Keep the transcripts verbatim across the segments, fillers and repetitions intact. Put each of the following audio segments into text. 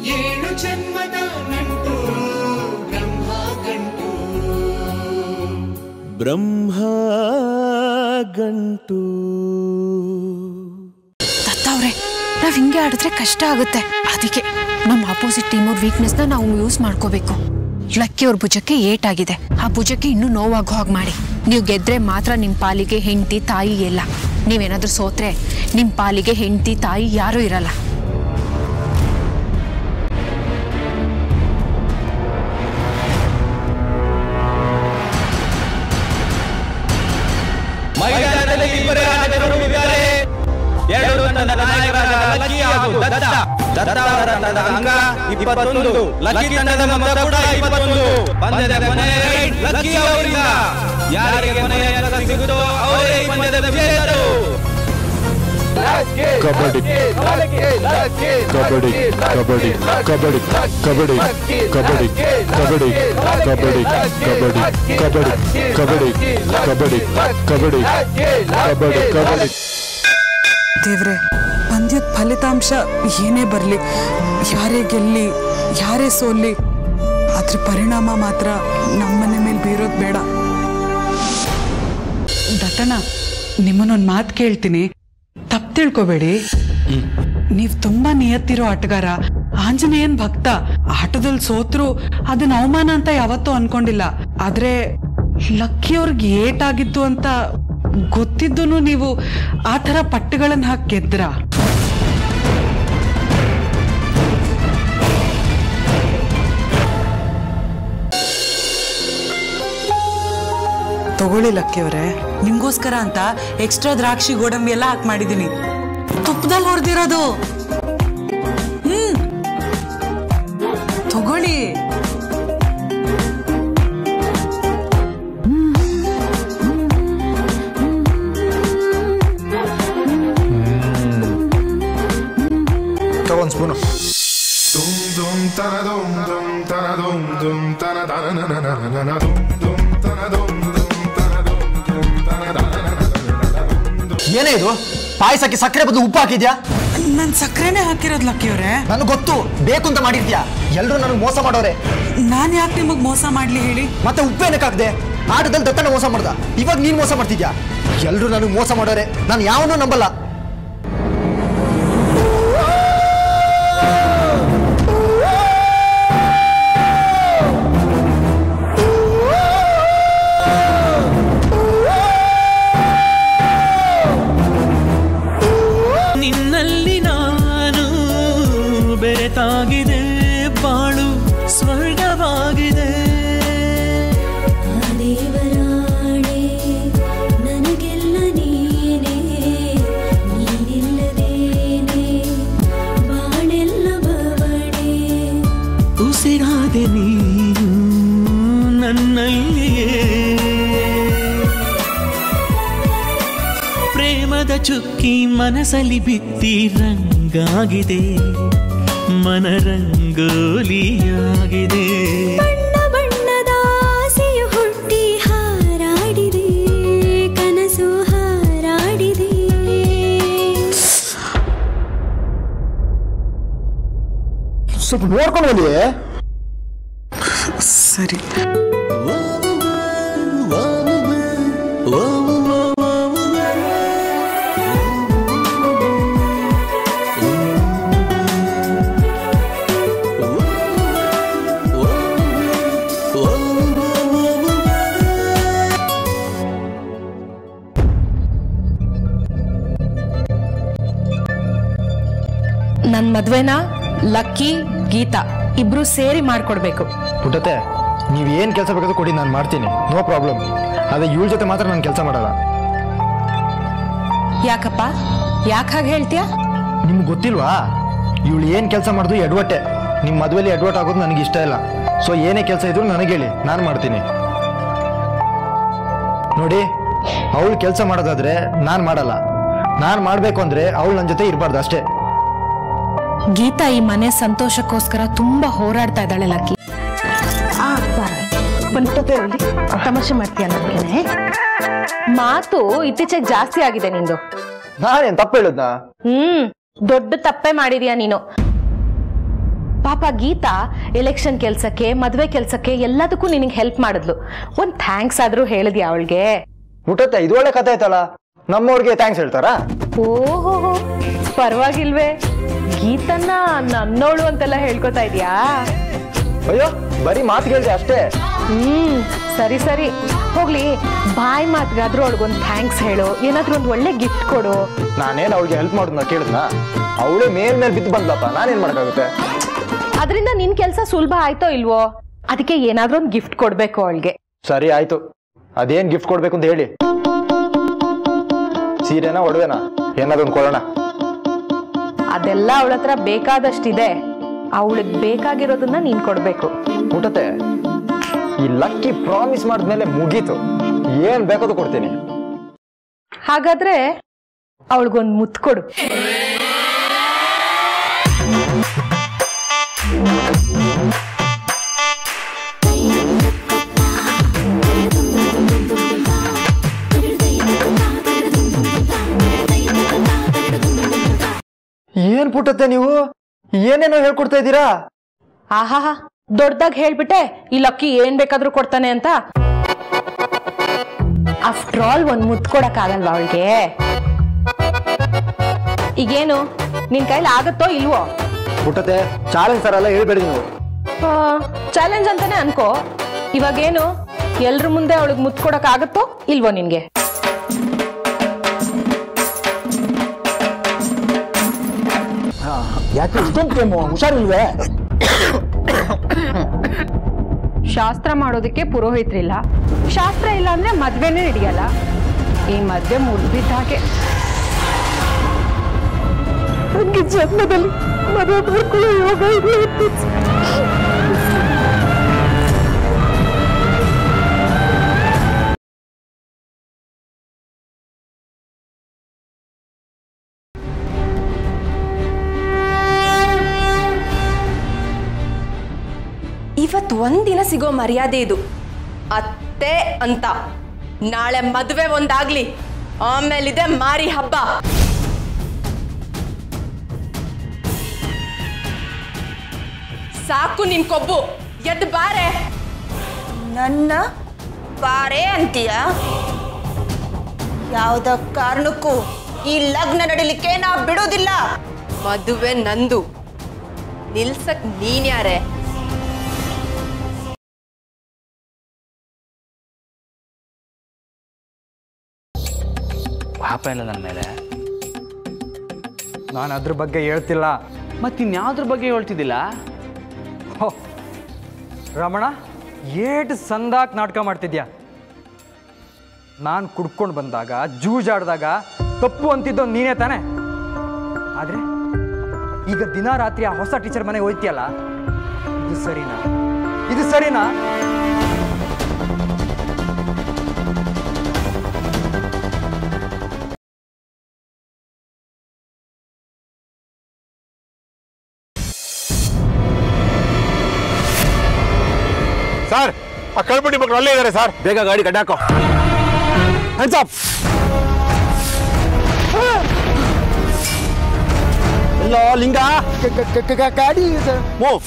ಏಳು ಜನ್ಮದ ನಂಟು ಬ್ರಹ್ಮ ಗಂಟು ಬ್ರಹ್ಮ ಗಂಟು. ದತ್ತವ್ರೆ, ನಾವ್ ಹಿಂಗೆ ಆಡಿದ್ರೆ ಕಷ್ಟ ಆಗುತ್ತೆ. ಅದಕ್ಕೆ ನಮ್ಮ ಅಪೋಸಿಟ್ ಟೀಮ್ ಅವ್ರ ವೀಕ್ನೆಸ್ ನ ನಾವು ಯೂಸ್ ಮಾಡ್ಕೋಬೇಕು. ಲಕ್ಕಿ ಅವ್ರ ಭುಜಕ್ಕೆ ಏಟಾಗಿದೆ, ಆ ಭುಜಕ್ಕೆ ಇನ್ನೂ ನೋವಾಗೋ ಹಾಗೆ ಮಾಡಿ. ನೀವು ಗೆದ್ರೆ ಮಾತ್ರ ನಿಮ್ಮ ಪಾಲಿಗೆ ಹೆಂಡತಿ ತಾಯಿ ಎಲ್ಲ. ನೀವೇನಾದ್ರೂ ಸೋತ್ರೆ ನಿಮ್ಮ ಪಾಲಿಗೆ ಹೆಂಡತಿ ತಾಯಿ ಯಾರೂ ಇರಲ್ಲ. ಮೈದಾನದಲ್ಲಿ ಇಬ್ಬರೇ ಆಟಗಾರರು ಇದ್ದಾರೆ. ಎರಡು ತಂಡದ ನಾಯಕರಾದ ಲಕ್ಕಿ ಹಾಗೂ ದತ್ತ. ದತ್ತ ತಂಡದ ಅಂಕ ಇಪ್ಪತ್ತೊಂದು, ಲಕ್ಕಿ ತಂಡದ ಮೊತ್ತ ಕೂಡ ಇಪ್ಪತ್ತೊಂದು. ಪಂದ್ಯದ ಕೊನೆಯ ರೈಡ್ ಲಕ್ಕಿ ಅವರಿಂದ. ಯಾರಿಗೆ ಕೊನೆಯ ಅಂಕ ಸಿಗುತ್ತೋ ಅವರೇ ಈ ಪಂದ್ಯದ ವಿಜೇತರು. ಕಬಡ್ಡಿ ಕಬಡ್ಡಿ ಕಬಡ್ಡಿ ಕಬಡ್ಡಿ ಕಬಡ್ಡಿ ಕಬಡ್ಡಿ ಕಬಡ್ಡಿ ಕಬಡ್ಡಿ ಕಬಡ್ಡಿ ಕಬಡ್ಡಿ ಕಬಡ್ಡಿ ಕಬಡ್ಡಿ ಕಬಡ್ಡಿ ಕಬಡ್ಡಿ ಕಬಡ್ಡಿ. ದೇವ್ರೆ, ಪಂದ್ಯದ ಫಲಿತಾಂಶ ಏನೇ ಬರಲಿ, ಯಾರೇ ಗೆಲ್ಲಿ ಯಾರೇ ಸೋಲ್ಲಿ, ಅದ್ರ ಪರಿಣಾಮ ಮಾತ್ರ ನಮ್ಮನೆ ಮೇಲೆ ಬೀರೋದು ಬೇಡ. ದಟ್ಟಣ, ನಿಮ್ಮನ್ನೊಂದು ಮಾತು ಕೇಳ್ತೀನಿ, ತಪ್ಪು ತಿಳ್ಕೊಬೇಡಿ. ನೀವ್ ತುಂಬಾ ನಿಯತ್ತಿರೋ ಆಟಗಾರ, ಆಂಜನೇಯನ್ ಭಕ್ತ. ಆಟದಲ್ಲಿ ಸೋತ್ರು ಅದನ್ನ ಅವಮಾನ ಅಂತ ಯಾವತ್ತೂ ಅನ್ಕೊಂಡಿಲ್ಲ. ಆದ್ರೆ ಲಕ್ಕಿ ಅವ್ರಿಗೆ ಏಟಾಗಿತ್ತು ಅಂತ ಗೊತ್ತಿದ್ದು ನೀವು ಆ ಥರ ಪಟ್ಟುಗಳನ್ನ ಹಾಕಿ ಗೆದ್ರ. ತಗೊಳ್ಳಿ ಲಕ್ಕಿಯವರೇ, ನಿಮ್ಗೋಸ್ಕರ ಅಂತ ಎಕ್ಸ್ಟ್ರಾ ದ್ರಾಕ್ಷಿ ಗೋಡಂಬಿ ಎಲ್ಲ ಹಾಕಿ ಮಾಡಿದೀನಿ. ತುಪ್ಪದಲ್ಲಿ ಹೊಡೆದಿರೋದು. ಹ್ಮ್, ತಗೊಳ್ಳಿ. ಒಂದು ಸ್ಪೂನು. ಏನೇ ಇದು? ಪಾಯಸಕ್ಕೆ ಸಕ್ಕರೆ ಬದಲು ಉಪ್ಪು ಹಾಕಿದ್ಯಾ? ನಾನು ಸಕ್ಕರೆನೇ ಹಾಕಿರೋದು ಲಕ್ಕಿಯವರೇ. ನನಗೆ ಗೊತ್ತು, ಬೇಕು ಅಂತ ಮಾಡಿರ್ತೀಯಾ. ಎಲ್ಲರೂ ನನಗೆ ಮೋಸ ಮಾಡೋರೆ. ನಾನು ಯಾಕೆ ನಿಮಗೆ ಮೋಸ ಮಾಡ್ಲಿ ಹೇಳಿ? ಮತ್ತೆ ಉಪ್ಪೇನಕ್ಕೆ ಹಾಕ್ದೆ? ಆಟದಲ್ಲಿ ದತ್ತನ ಮೋಸ ಮಾಡ್ದ, ಇವಾಗ ನೀನು ಮೋಸ ಮಾಡ್ತಿದ್ಯಾ. ಎಲ್ಲರೂ ನನಗೆ ಮೋಸ ಮಾಡೋರೆ, ನಾನು ಯಾವನ್ನೂ ನಂಬಲ್ಲ. ನಿನ್ನಲ್ಲಿ ನಾನು ಬೆರೆತಾಗಿದೆ, ಬಾಳು ಸ್ವರ್ಗವಾಗಿದೆ. ದೇವರಾಣೆ ನನಗೆಲ್ಲ ನೀನೇ, ನೀನಿಲ್ಲದೇನೆ ಬಾಳೆಲ್ಲ ಬವಣೆ. ಉಸಿರಾದೆ ನೀನು ನನ್ನಲ್ಲಿಯೇ, ಪ್ರೇಮದ ಚುಕ್ಕಿ ಮನಸಲಿ ಬಿತ್ತಿ ರಂಗಾಗಿದೆ, ಮನರಂಗೋಲಿಯಾಗಿದೆ. ಬಣ್ಣ ಬಣ್ಣದ ಆಸೆಯು ಹುಟ್ಟಿ ಹಾರಾಡಿದೆ, ಕನಸು ಹಾರಾಡಿದೆ. ಸ್ವಲ್ಪ ನೋಡ್ಕೊಂಡು ಹೋಗಿ. ಸರಿ. ನನ್ನ ಮದ್ವೆನ ಲಕ್ಕಿ ಗೀತಾ ಇಬ್ರು ಸೇರಿ ಮಾಡ್ಕೊಡ್ಬೇಕು. ಪುಟ್ಟತೆ, ನೀವು ಏನು ಕೆಲಸ ಬೇಕಾದ್ರೂ ಕೊಡಿ, ನಾನು ಮಾಡ್ತೀನಿ, ನೋ ಪ್ರಾಬ್ಲಮ್. ಅದೇ ಇವಳ ಜೊತೆ ಮಾತ್ರ ನಾನು ಕೆಲಸ ಮಾಡಲ್ಲ. ಯಾಕಪ್ಪ, ಯಾಕೆ ಹಾಗೆ ಹೇಳ್ತೀಯಾ? ನಿಮ್ಗೆ ಗೊತ್ತಿಲ್ವಾ, ಇವಳು ಏನು ಕೆಲಸ ಮಾಡಿದ್ರು ಎಡವಟ್ಟೆ. ನಿಮ್ಮ ಮದುವೆಲಿ ಎಡವಟ್ ಆಗೋದು ನನಗೆ ಇಷ್ಟ ಇಲ್ಲ. ಸೊ ಏನೇ ಕೆಲಸ ಇದ್ರು ನನಗೆ ಹೇಳಿ, ನಾನು ಮಾಡ್ತೀನಿ. ನೋಡಿ, ಅವಳು ಕೆಲಸ ಮಾಡೋದಾದ್ರೆ ನಾನು ಮಾಡಲ್ಲ. ನಾನು ಮಾಡಬೇಕು ಅಂದರೆ ಅವಳು ನನ್ನ ಜೊತೆ ಇರಬಾರ್ದು ಅಷ್ಟೇ. ಗೀತಾ ಈ ಮನೆ ಸಂತೋಷಕ್ಕೋಸ್ಕರ ತುಂಬಾ ಹೋರಾಡ್ತಾ ಇದ್ದಾಳೆ ಲಕ್ಕಿ. ತಮಾಷೆ ಮಾಡ್ತೀಯ ನನಗೆ? ಮಾತು ಇತ್ತೀಚೆಗೆ ಜಾಸ್ತಿ ಆಗಿದೆ ನಿಂದು. ನಾನೇನ್ ತಪ್ಪು ಹೇಳುದ್ನಾ? ಹ್ಮ್, ದೊಡ್ಡ ತಪ್ಪೆ ಮಾಡಿದ್ಯಾ ನೀನು. ಪಾಪ ಗೀತಾ ಎಲೆಕ್ಷನ್ ಕೆಲ್ಸಕ್ಕೆ ಮದ್ವೆ ಕೆಲ್ಸಕ್ಕೆ ಎಲ್ಲದಕ್ಕೂ ನಿನಗೆ ಹೆಲ್ಪ್ ಮಾಡಿದ್ಲು. ಒಂದ್ ಥ್ಯಾಂಕ್ಸ್ ಆದ್ರೂ ಹೇಳಿದ್ಯಾ ಅವಳಿಗೆ? ಮುಟ್ಟತ್ತೆ, ಇದು ಒಳ್ಳೆ ಕಥೆ ಆಯ್ತಲ್ಲ. ನಮ್ಮವ್ರಿಗೆ ಥ್ಯಾಂಕ್ಸ್ ಹೇಳ್ತಾರಾ? ಓಹೋ, ಪರವಾಗಿಲ್ವೇ. ಗೀತನ್ನ ನನ್ನೋಳು ಅಂತೆಲ್ಲ ಹೇಳ್ಕೊತಾ ಇದ್ಯಾ? ಅಯ್ಯೋ, ಬರೀ ಮಾತು ಕೇಳಿದೆ ಅಷ್ಟೇ. ಹ್ಮ್ ಸರಿ ಸರಿ ಹೋಗ್ಲಿ. ಬಾಯ್ ಮಾತ್ಗಾದ್ರೂ ಅವಳಿಗೊಂದು ಥ್ಯಾಂಕ್ಸ್ ಹೇಳು, ಏನಾದ್ರೂ ಒಂದು ಒಳ್ಳೆ ಗಿಫ್ಟ್ ಕೊಡು. ನಾನೇನು ಅವಳಿಗೆ ಹೆಲ್ಪ್ ಮಾಡೋದನ್ನ ಕೇಳಿದ್ನ? ಅವಳೇ ಮೇಲ್ ಮೇಲೆ ಬಿದ್ದು ಬಂದ್ಲಪ್ಪ, ನಾನೇನ್ ಮಾಡಕ್ಕಾಗುತ್ತೆ? ಅದರಿಂದ ನಿನ್ ಕೆಲ್ಸ ಸುಲಭ ಆಯ್ತೋ ಇಲ್ವೋ? ಅದಕ್ಕೆ ಏನಾದ್ರೂ ಒಂದು ಗಿಫ್ಟ್ ಕೊಡ್ಬೇಕು ಅವಳಿಗೆ. ಸರಿ ಆಯ್ತು, ಅದೇನ್ ಗಿಫ್ಟ್ ಕೊಡ್ಬೇಕು ಅಂತ ಹೇಳಿ. ಸೀರೆನಾ ಒಡವೆನಾ ಏನಾದ್ರು ಒಂದು ಕೊಡೋಣ. ಅದೆಲ್ಲ ಅವಳ ಹತ್ರ ಬೇಕಾದಷ್ಟಿದೆ, ಅವಳಿಗೆ ಬೇಕಾಗಿರೋದನ್ನ ನೀನ್ ಕೊಡ್ಬೇಕು. ಮುಟ್ಟತ್ತೆ, ಈ ಲಕ್ಕಿ ಪ್ರಾಮಿಸ್ ಮಾಡಿದ್ಮೇಲೆ ಮುಗೀತು, ಏನ್ ಬೇಕದು ಕೊಡ್ತೀನಿ. ಹಾಗಾದ್ರೆ ಅವಳಿಗೊಂದು ಮುತ್ತು ಕೊಡು. ಏನ್ ಪುಟ್ಟತ್ತೆ ನೀವು ಏನೇನೋ ಹೇಳ್ಕೊಡ್ತಾ ಇದ್ದೀರಾ? ಆಹಾ, ದೊಡ್ಡದಾಗಿ ಹೇಳ್ಬಿಟ್ಟೆ ಈ ಲಕ್ಕಿ ಏನ್ ಬೇಕಾದ್ರೂ ಕೊಡ್ತಾನೆ ಅಂತ. ಆಫ್ಟರ್ ಆಲ್ ಒಂದ್ ಮುತ್ತು ಕೊಡಕ್ ಆಗಲ್ವಾ ಅವಳಿಗೆ? ಈಗೇನು ನಿನ್ ಕೈಲಿ ಆಗತ್ತೋ ಇಲ್ವೋ? ಪುಟ್ಟತ್ತೆ, ಚಾಲೆಂಜ್ ಸರ್ ಎಲ್ಲ ಹೇಳ್ಬೇಡಿ ನೀವು. ಚಾಲೆಂಜ್ ಅಂತಾನೆ ಅನ್ಕೋ. ಇವಾಗೇನು ಎಲ್ರ ಮುಂದೆ ಅವಳಿಗೆ ಮುತ್ತು ಕೊಡಕ್ ಆಗತ್ತೋ ಇಲ್ವೋ ನಿನ್ಗೆ? ಯಾಕೆ ಇಷ್ಟೊಂದು ಕೇಮು? ಹುಷಾರಿಲ್ವೇ? ಶಾಸ್ತ್ರ ಮಾಡೋದಕ್ಕೆ ಪುರೋಹಿತರಿಲ್ಲ, ಶಾಸ್ತ್ರ ಇಲ್ಲ ಅಂದ್ರೆ ಮದ್ವೆನೇ ನಡೆಯಲ್ಲ. ಈ ಮದ್ವೆ ಮುರ್ಬಿದ್ದ ಹಾಗೆ. ನನಗೆ ಜನ್ಮದಲ್ಲಿ ಮದುವೆ ಮಾಡ್ಕೊಳ್ಳೋ ಯೋಗ ಇದೆ. ಇವತ್ತು ಒಂದಿನ ಸಿಗೋ ಮರ್ಯಾದೆ ಇದು, ಅತ್ತೆ ಅಂತ. ನಾಳೆ ಮದುವೆ ಒಂದಾಗ್ಲಿ, ಆಮೇಲಿದೆ ಮಾರಿ ಹಬ್ಬ. ಸಾಕು ನಿನ್ ಕೊಬ್ಬು, ಎದ್ದು ಬಾರೆ. ನನ್ನ ಬಾರೆ ಅಂತೀಯ? ಯಾವುದ ಕಾರಣಕ್ಕೂ ಈ ಲಗ್ನ ನಡೀಲಿಕ್ಕೆ ನಾ ಬಿಡೋದಿಲ್ಲ. ಮದುವೆ ನಂದು, ನಿಲ್ಸಕ್ ನೀನ್ಯಾರೆ? ಪಾಪ ಇಲ್ಲ ನನ್ನ ಮೇಲೆ. ನಾನು ಅದ್ರ ಬಗ್ಗೆ ಹೇಳ್ತಿಲ್ಲ. ಮತ್ತಿನ್ಯಾವ್ದ್ರ ಬಗ್ಗೆ ಹೇಳ್ತಿದ್ದಿಲ್ಲ? ಹೋ ರಮಣ, ಏಟು ಸಂದಾಕ್ ನಾಟಕ ಮಾಡ್ತಿದ್ಯಾ? ನಾನು ಕುಡ್ಕೊಂಡು ಬಂದಾಗ ಜೂಜಾಡ್ದಾಗ ತಪ್ಪು ಅಂತಿದ್ದೋ ನೀನೇ ತಾನೆ. ಆದ್ರೆ ಈಗ ದಿನ ರಾತ್ರಿ ಆ ಹೊಸ ಟೀಚರ್ ಮನೆಗೆ ಹೋಯ್ತಿಯಲ್ಲ, ಇದು ಸರಿನಾ? ಇದು ಸರಿನಾ? ಸರ್, ಆ ಕಳ್ಬಿಟ್ಟಿ ಮಕ್ಕಳು ಅಲ್ಲೇ ಇದ್ದಾರೆ ಸರ್. ಬೇಗ ಗಾಡಿ ಕಟ್ಟಾಕೋ. Hands up. ಎಲ್ಲೋ ಲಿಂಗ, ಗಾಡಿ ಮೂವ್.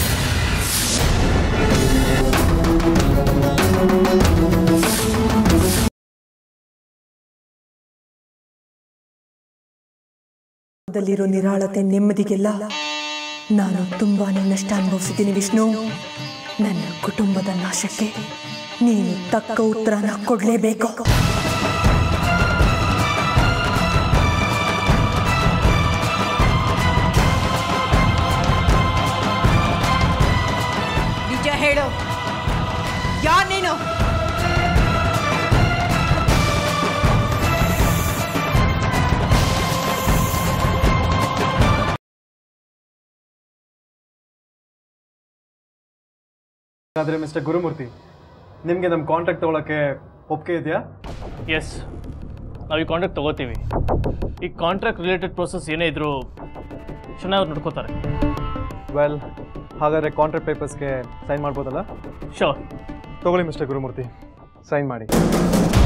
ದಲ್ಲಿರೋ ನಿರಾಳತೆ ನೆಮ್ಮದಿಗೆಲ್ಲ ನಾನು ತುಂಬಾನೇ ನಷ್ಟ ಅನುಭವಿಸಿದ್ದೀನಿ ವಿಷ್ಣು. ನನ್ನ ಕುಟುಂಬದ ನಾಶಕ್ಕೆ ನೀನು ತಕ್ಕ ಉತ್ತರನ ಕೊಡ್ಲೇಬೇಕು. ನಿಜ ಹೇಳು, ಯಾರ್ ನೀನು? ಆದರೆ ಮಿಸ್ಟರ್ ಗುರುಮೂರ್ತಿ, ನಿಮಗೆ ನಮ್ಮ ಕಾಂಟ್ರಾಕ್ಟ್ ತೊಗೊಳಕ್ಕೆ ಒಪ್ಪಿಗೆ ಇದೆಯಾ? ಎಸ್, ನಾವು ಈ ಕಾಂಟ್ರಾಕ್ಟ್ ತೊಗೋತೀವಿ. ಈ ಕಾಂಟ್ರಾಕ್ಟ್ ರಿಲೇಟೆಡ್ ಪ್ರೋಸೆಸ್ ಏನೇ ಇದ್ರೂ ಚೆನ್ನಾಗಿ ನೋಡ್ಕೋತಾರೆ. ವೆಲ್, ಹಾಗಾದರೆ ಕಾಂಟ್ರಾಕ್ಟ್ ಪೇಪರ್ಸ್ಗೆ ಸೈನ್ ಮಾಡ್ಬೋದಲ್ಲ? ಶೋರ್. ತೊಗೊಳ್ಳಿ ಮಿಸ್ಟರ್ ಗುರುಮೂರ್ತಿ, ಸೈನ್ ಮಾಡಿ.